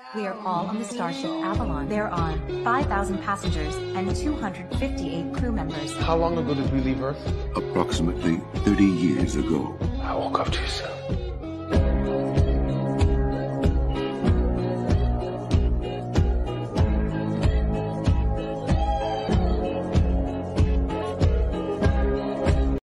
We are all on the starship Avalon. There are 5,000 passengers and 258 crew members. How long ago did we leave Earth? Approximately 30 years ago. I woke up too soon.